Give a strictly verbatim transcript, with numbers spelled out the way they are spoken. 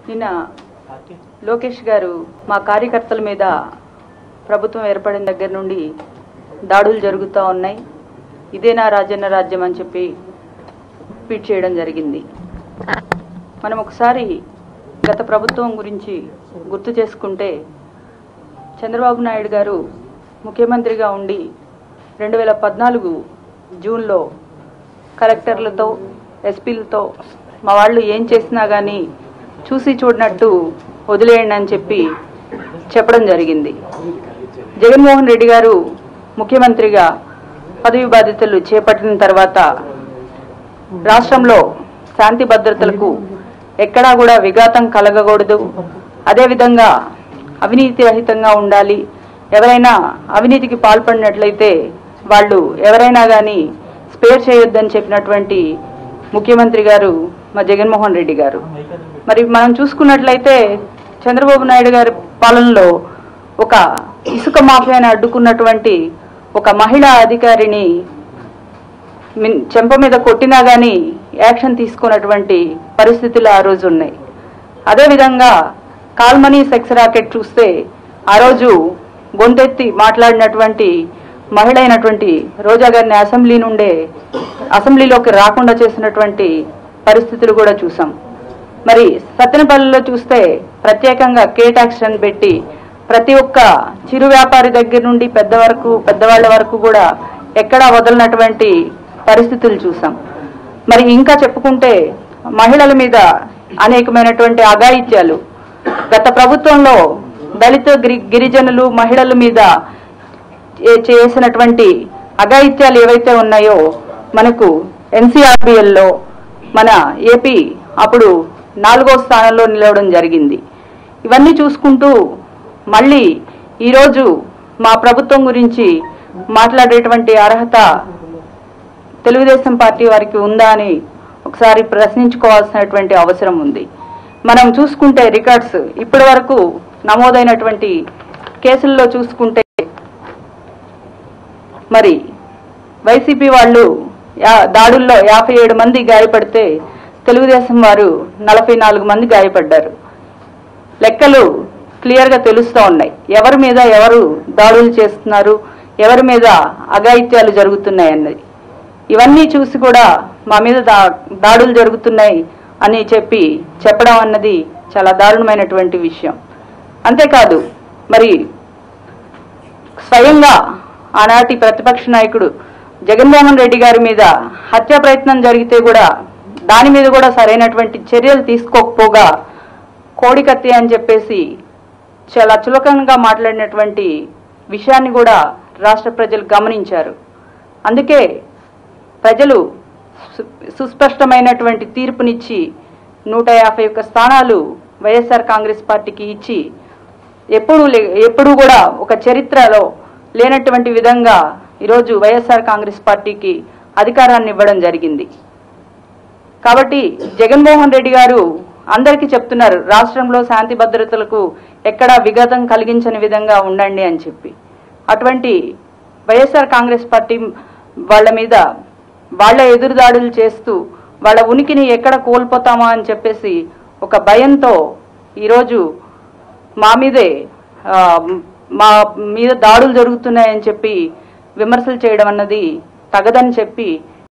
నిన్న లోకేష్ గారు మా కార్యకర్తల మీద ప్రభుత్వం ఏర్పడిన దగ్గర నుండి దాడులు జరుగుతూ ఉన్నాయి, ఇదేనా రాజన్న రాజ్యం అని చెప్పి ట్వీట్ చేయడం జరిగింది. మనం ఒకసారి గత ప్రభుత్వం గురించి గుర్తు చేసుకుంటే, చంద్రబాబు నాయుడు గారు ముఖ్యమంత్రిగా ఉండి రెండు వేల పద్నాలుగు జూన్లో కలెక్టర్లతో ఎస్పీలతో మా వాళ్ళు ఏం చేసినా కానీ చూసి చూడనట్టు వదిలేయండి అని చెప్పి చెప్పడం జరిగింది. జగన్మోహన్ రెడ్డి గారు ముఖ్యమంత్రిగా పదవి బాధ్యతలు చేపట్టిన తర్వాత రాష్ట్రంలో శాంతి భద్రతలకు ఎక్కడా కూడా విఘాతం కలగకూడదు, అదేవిధంగా అవినీతి రహితంగా ఉండాలి, ఎవరైనా అవినీతికి పాల్పడినట్లయితే వాళ్ళు ఎవరైనా కానీ స్పేర్ చేయొద్దని చెప్పినటువంటి ముఖ్యమంత్రి గారు మా జగన్మోహన్ రెడ్డి గారు. మరి మనం చూసుకున్నట్లయితే చంద్రబాబు నాయుడు గారి పాలనలో ఒక ఇసుక మాఫియాని అడ్డుకున్నటువంటి ఒక మహిళా అధికారిని చెంప మీద కొట్టినా కానీ యాక్షన్ తీసుకున్నటువంటి పరిస్థితులు ఆ రోజు ఉన్నాయి. అదేవిధంగా కాల్మనీ సెక్స్ రాకెట్ చూస్తే ఆ రోజు గొంతెత్తి మాట్లాడినటువంటి మహిళ అయినటువంటి రోజా గారిని అసెంబ్లీ నుండే అసెంబ్లీలోకి రాకుండా చేసినటువంటి పరిస్థితులు కూడా చూసాం. మరి సత్తెనపల్లిలో చూస్తే ప్రత్యేకంగా కేటాక్షన్ పెట్టి ప్రతి ఒక్క చిరు వ్యాపారి దగ్గర నుండి పెద్ద వరకు పెద్దవాళ్ల వరకు కూడా ఎక్కడా వదలనటువంటి పరిస్థితులు చూసాం. మరి ఇంకా చెప్పుకుంటే మహిళల మీద అనేకమైనటువంటి అఘాయిత్యాలు గత ప్రభుత్వంలో దళిత గిరిజనులు మహిళల మీద చేసినటువంటి అఘాయిత్యాలు ఏవైతే ఉన్నాయో మనకు ఎన్సీఆర్బిఎల్లో మన ఏపీ అప్పుడు నాలుగో స్థానంలో నిలవడం జరిగింది. ఇవన్నీ చూసుకుంటూ మళ్ళీ ఈరోజు మా ప్రభుత్వం గురించి మాట్లాడేటువంటి అర్హత తెలుగుదేశం పార్టీ వారికి ఉందా అని ఒకసారి ప్రశ్నించుకోవాల్సినటువంటి అవసరం ఉంది. మనం చూసుకుంటే రికార్డ్స్ ఇప్పటి వరకు నమోదైనటువంటి కేసుల్లో చూసుకుంటే మరి వైసీపీ వాళ్ళు దాడుల్లో యాభై ఏడు మంది గాయపడితే తెలుగుదేశం వారు నలభై నాలుగు మంది గాయపడ్డారు. లెక్కలు క్లియర్గా తెలుస్తూ ఉన్నాయి, ఎవరి మీద ఎవరు దాడులు చేస్తున్నారు, ఎవరి మీద అఘాయిత్యాలు జరుగుతున్నాయి అన్నది. ఇవన్నీ చూసి కూడా మా మీద దా దాడులు జరుగుతున్నాయి అని చెప్పి చెప్పడం అన్నది చాలా దారుణమైనటువంటి విషయం. అంతేకాదు మరి స్వయంగా ఆనాటి ప్రతిపక్ష నాయకుడు జగన్మోహన్ రెడ్డి గారి మీద హత్యా ప్రయత్నం జరిగితే కూడా దాని మీద కూడా సరైనటువంటి చర్యలు తీసుకోకపోగా కోడికత్తి అని చెప్పేసి చాలా చులకనగా మాట్లాడినటువంటి విషయాన్ని కూడా రాష్ట్ర ప్రజలు గమనించారు. అందుకే ప్రజలు సుస్పష్టమైనటువంటి తీర్పునిచ్చి నూట యాభై ఒక్క స్థానాలు వైఎస్ఆర్ కాంగ్రెస్ పార్టీకి ఇచ్చి ఎప్పుడు ఎప్పుడు కూడా ఒక చరిత్రలో లేనటువంటి విధంగా ఈరోజు వైఎస్ఆర్ కాంగ్రెస్ పార్టీకి అధికారాన్ని ఇవ్వడం జరిగింది. కాబట్టి జగన్మోహన్ రెడ్డి గారు అందరికీ చెప్తున్నారు, రాష్ట్రంలో శాంతి భద్రతలకు ఎక్కడా విఘాతం కలిగించని విధంగా ఉండండి అని చెప్పి. అటువంటి వైఎస్ఆర్ కాంగ్రెస్ పార్టీ వాళ్ళ మీద వాళ్ళ ఎదురుదాడులు చేస్తూ వాళ్ళ ఉనికిని ఎక్కడ కోల్పోతామా అని చెప్పేసి ఒక భయంతో ఈరోజు మా మీదే మా మీద దాడులు జరుగుతున్నాయని చెప్పి విమర్శలు చేయడం అన్నది తగదని చెప్పి